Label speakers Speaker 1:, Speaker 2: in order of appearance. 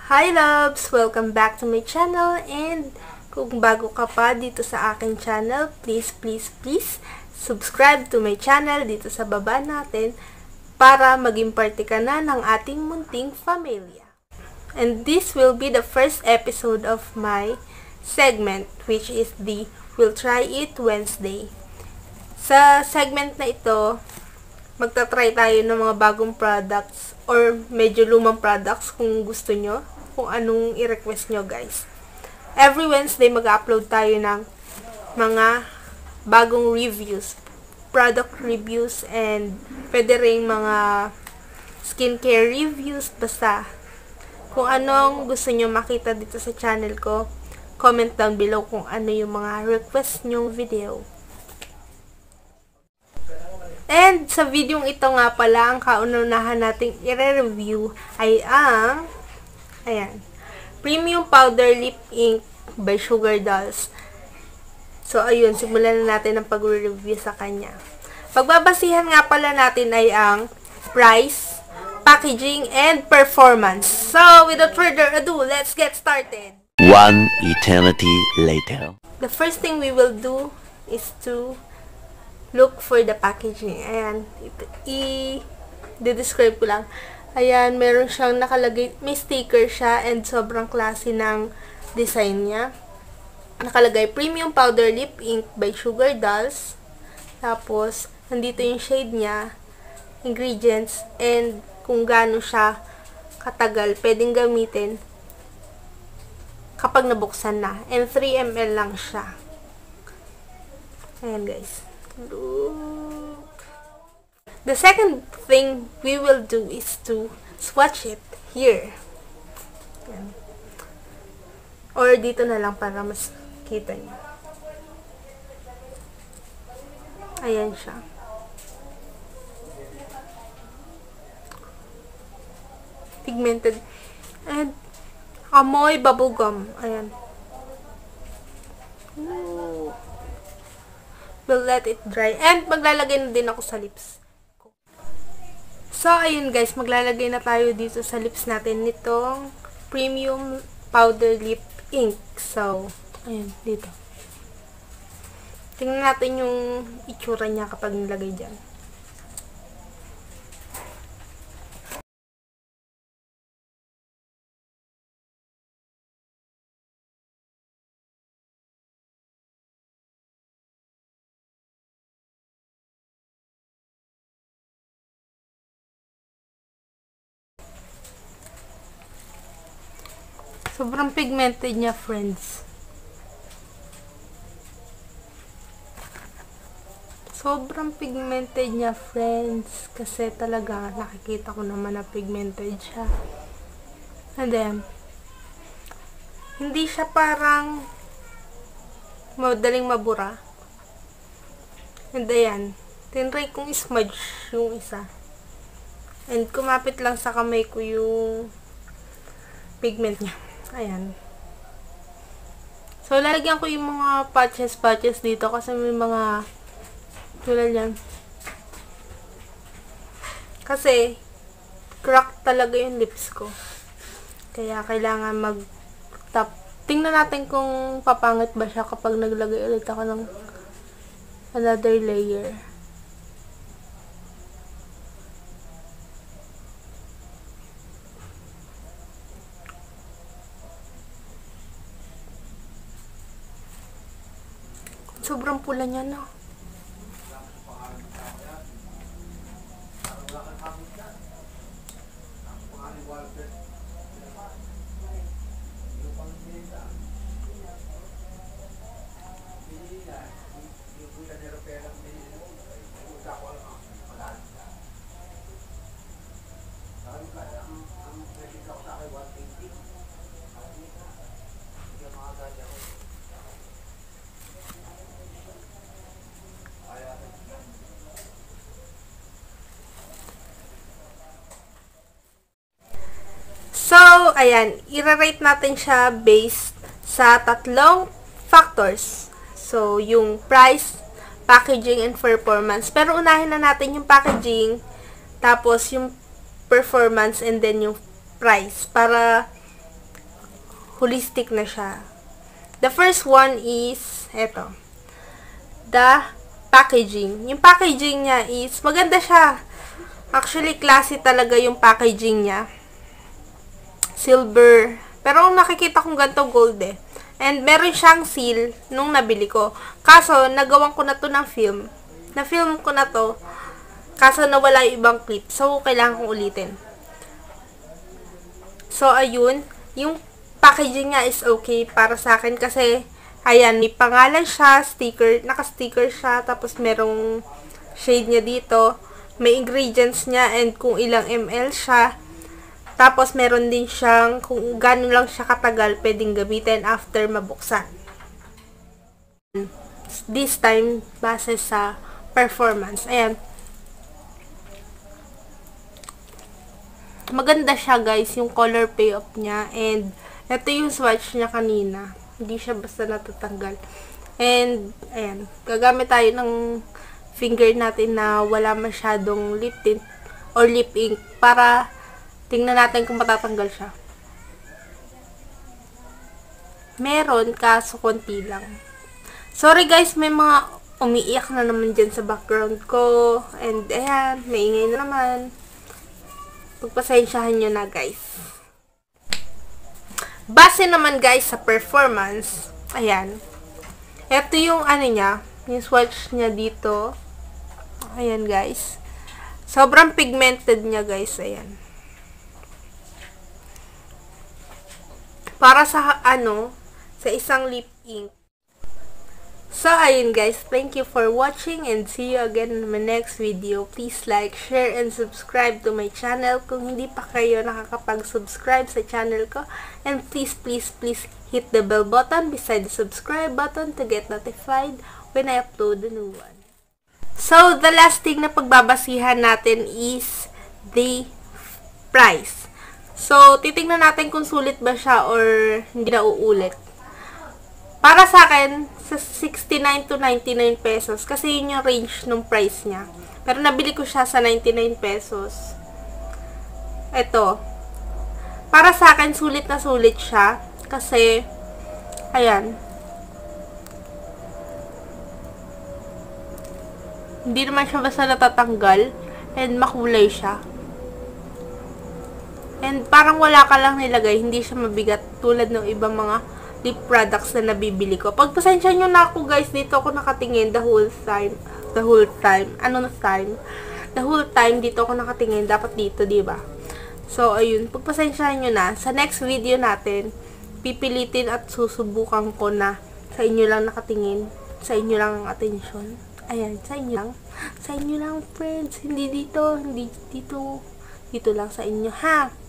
Speaker 1: Hi loves! Welcome back to my channel, and kung bago ka pa dito sa aking channel, please subscribe to my channel dito sa baba natin para maging parte ka na ng ating munting pamilya. And this will be the first episode of my segment, which is the We'll Try It Wednesday. Sa segment na ito, magta-try tayo ng mga bagong products or medyo lumang products kung gusto nyo, kung anong i-request nyo guys. Every Wednesday mag-upload tayo ng mga bagong reviews, product reviews, and pwede rin mga skincare reviews. Basta kung anong gusto nyo makita dito sa channel ko, comment down below kung ano yung mga request nyong video. And sa video ito nga pala, ang kaunahan nating i-review ay ang Premium Powder Lip Ink by Sugar Dolls. So, ayun, simulan na natin ang pag-review sa kanya. Pagbabasihan nga pala natin ay ang price, packaging, and performance. So, without further ado, let's get started.
Speaker 2: One eternity later.
Speaker 1: The first thing we will do is to look for the packaging. Ayan, i-describe ko lang. Ayan, meron siyang nakalagay, may sticker siya, and sobrang classy ng design niya. Nakalagay, Premium Powder Lip Ink by Sugar Dolls. Tapos, nandito yung shade niya, ingredients, and kung gaano siya katagal pwedeng gamitin kapag nabuksan na. And 3 ml lang siya. Ayan guys. Look. The second thing we will do is to swatch it here. Ayan. Or dito na lang para mas kita niyo. Ayan siya. Pigmented. And amoy bubblegum. Ayan. Ooh. We'll let it dry. And maglalagay na din ako sa lips. So, ayun guys, maglalagay na tayo dito sa lips natin nitong Premium Powder Lip Ink. So, ayun, dito. Tingnan natin yung itsura niya kapag nilagay dyan. Sobrang pigmented niya, friends. Sobrang pigmented niya, friends. Kasi talaga, nakikita ko naman na pigmented siya. And then, hindi siya parang madaling mabura. And ayan, tinry kong smudge yung isa. And kumapit lang sa kamay ko yung pigment niya. Ayan. So, lalagyan ko yung mga patches dito kasi may mga tulad yan. Kasi, crack talaga yung lips ko. Kaya, kailangan mag-tap. Tingnan natin kung papangit ba siya kapag naglagay ulit ako ng another layer. Sobrang pula niya, no? So, ayan, i-rate natin siya based sa tatlong factors. So, yung price, packaging, and performance. Pero unahin na natin yung packaging, tapos yung performance, and then yung price. Para holistic na siya. The first one is, eto, the packaging. Yung packaging niya is, maganda siya. Actually, classy talaga yung packaging niya. Silver. Pero kung nakikita kong ganito, gold eh. And meron siyang seal nung nabili ko. Kaso, nagawan ko na to ng film. Na-film ko na to. Kaso, nawala yung ibang clip. So, kailangan kong ulitin. So, ayun. Yung packaging niya is okay para sa akin kasi, ayan, may pangalan siya, sticker, naka-sticker siya, tapos merong shade niya dito. May ingredients niya and kung ilang ml siya. Tapos, meron din siyang kung gano'n lang siya katagal pwedeng gamitin after mabuksan. This time, base sa performance. Ayan. Maganda siya, guys, yung color payoff niya. And, ito yung swatch niya kanina. Hindi siya basta natatanggal. And, ayan. Gagamit tayo ng finger natin na wala masyadong lip tint or lip ink para tingnan natin kung matatanggal siya. Meron, kaso konti lang. Sorry guys, may mga umiiyak na naman dyan sa background ko. And ayan, maingay na naman. Pagpasensyahan nyo na guys. Base naman guys sa performance, ayan. Ito yung ano niya, yung swatch niya dito. Ayan guys. Sobrang pigmented niya guys, ayan. Para sa sa isang lip ink. So, ayun guys. Thank you for watching and see you again in my next video. Please like, share, and subscribe to my channel kung hindi pa kayo nakakapag-subscribe sa channel ko. And please hit the bell button beside the subscribe button to get notified when I upload a new one. So, the last thing na pagbabasihan natin is the price. So, titingnan natin kung sulit ba siya or hindi na uulit. Para sa akin, sa 69 to 99 pesos. Kasi yun yung range ng price niya. Pero nabili ko siya sa 99 pesos. Ito. Para sa akin, sulit na sulit siya. Kasi, ayan. Hindi naman siya basta natatanggal. And makulay siya. And parang wala ka lang nilagay, hindi siya mabigat tulad ng ibang mga lip products na nabibili ko. Pagpasensya nyo na ako guys, dito ako nakatingin the whole time. The whole time dito ako nakatingin, dapat dito, diba? So, ayun, pagpasensyahan nyo na. Sa next video natin, pipilitin at susubukan ko na sa inyo lang nakatingin, sa inyo lang ang atensyon. Ayan, sa inyo lang. Sa inyo lang, friends. Hindi dito, hindi dito. Dito lang sa inyo, ha?